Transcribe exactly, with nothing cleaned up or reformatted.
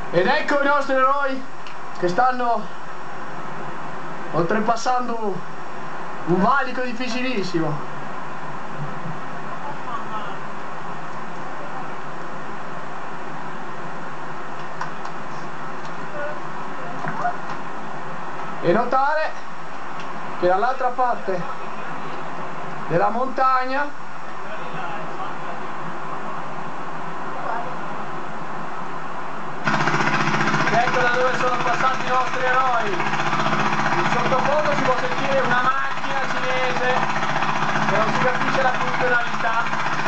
Ed ecco i nostri eroi che stanno oltrepassando un valico difficilissimo. E notare che dall'altra parte della montagna ecco da dove sono passati i nostri eroi. In sottofondo si può sentire una macchina cinese che non si capisce la funzionalità.